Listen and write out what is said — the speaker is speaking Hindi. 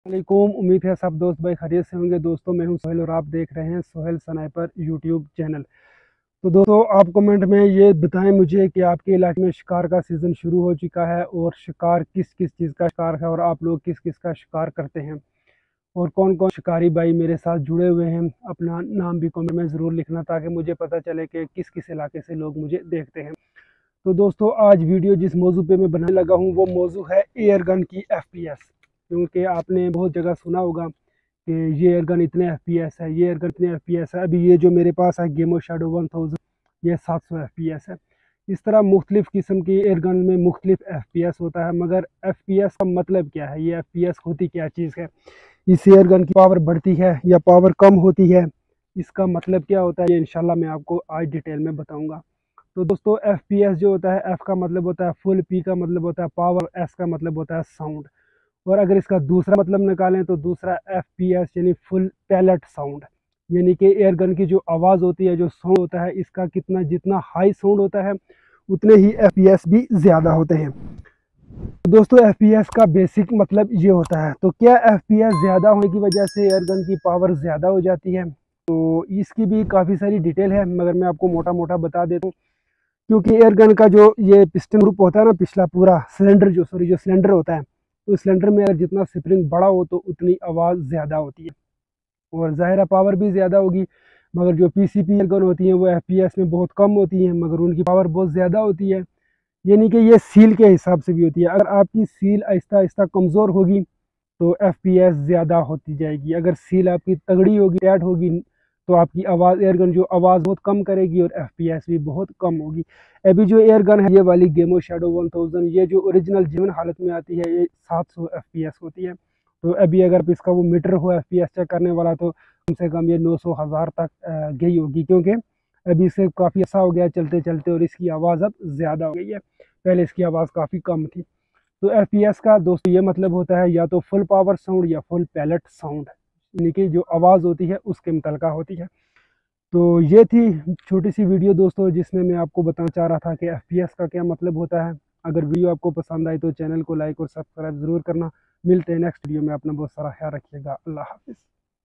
वालेकुम। उम्मीद है सब दोस्त भाई खैरियत से होंगे। दोस्तों मैं हूं सोहेल और आप देख रहे हैं सोहेल स्नाइपर यूट्यूब चैनल। तो दोस्तों आप कमेंट में ये बताएं मुझे कि आपके इलाके में शिकार का सीज़न शुरू हो चुका है और शिकार किस किस चीज़ का शिकार है और आप लोग किस किस का शिकार करते हैं और कौन कौन शिकारी भाई मेरे साथ जुड़े हुए हैं। अपना नाम भी कमेंट में ज़रूर लिखना ताकि मुझे पता चले कि किस किस इलाके से लोग मुझे देखते हैं। तो दोस्तों आज वीडियो जिस मौजू पे मैं बनाने लगा हूँ वो मौजू है एयर गन की FPS। क्योंकि आपने बहुत जगह सुना होगा कि ये एयर गन इतने FPS है, ये एयर गन इतने FPS है। अभी ये जो मेरे पास है गेमो शेडो 1000, ये 700 FPS है। इस तरह मुख्तलिफ किस्म की एयर गन में मुख्तलिफ FPS होता है, मगर FPS का मतलब क्या है, ये FPS होती क्या चीज़ है, इस एयर गन की पावर बढ़ती है या पावर कम होती है, इसका मतलब क्या होता है, ये इंशाल्लाह मैं आपको आज डिटेल में बताऊंगा। तो दोस्तों FPS जो होता है, F का मतलब होता है फुल, P का मतलब होता है पावर, S का मतलब होता है साउंड। और अगर इसका दूसरा मतलब निकालें तो दूसरा FPS यानी फुल पैलेट साउंड, यानी कि एयर गन की जो आवाज़ होती है, जो साउंड होता है, इसका कितना जितना हाई साउंड होता है उतने ही FPS भी ज़्यादा होते हैं। तो दोस्तों FPS का बेसिक मतलब ये होता है। तो क्या FPS ज़्यादा होने की वजह से एयर गन की पावर ज़्यादा हो जाती है? तो इसकी भी काफ़ी सारी डिटेल है, मगर मैं आपको मोटा मोटा बता देता हूँ। क्योंकि एयर गन का जो ये पिस्टन ग्रुप होता है ना, पिछला पूरा सिलेंडर जो सिलेंडर होता है, तो सिलेंडर में अगर जितना स्प्रिंग बड़ा हो तो उतनी आवाज़ ज़्यादा होती है और ज़ाहिर पावर भी ज़्यादा होगी। मगर जो PCP एयर गन होती हैं वो FPS में बहुत कम होती हैं, मगर उनकी पावर बहुत ज़्यादा होती है। यानी कि ये सील के हिसाब से भी होती है। अगर आपकी सील आहिस्ता आहिस्ता कमज़ोर होगी तो FPS ज़्यादा होती जाएगी। अगर सील आपकी तगड़ी होगी, टाइट होगी, तो आपकी आवाज़, एयर गन जो आवाज़ बहुत कम करेगी और FPS भी बहुत कम होगी। अभी जो एयर गन है ये वाली गेमो शेडो 1000, ये जो ओरिजिनल जीवन हालत में आती है, ये 700 FPS होती है। तो अभी अगर इसका वो मीटर हो FPS चेक करने वाला तो कम से कम ये 900 हज़ार तक गई होगी, क्योंकि अभी इसे काफ़ी ऐसा हो गया चलते चलते और इसकी आवाज़ अब ज़्यादा हो गई है। पहले इसकी आवाज़ काफ़ी कम थी। तो FPS का दोस्तों ये मतलब होता है या तो फुल पावर साउंड या फुल पैलेट साउंड, यानी कि जो आवाज़ होती है उसके मुतलका होती है। तो ये थी छोटी सी वीडियो दोस्तों, जिसमें मैं आपको बताना चाह रहा था कि FPS का क्या मतलब होता है। अगर वीडियो आपको पसंद आई तो चैनल को लाइक और सब्सक्राइब ज़रूर करना। मिलते हैं नेक्स्ट वीडियो में। अपना बहुत सारा ख्याल रखिएगा। अल्लाह हाफिज़।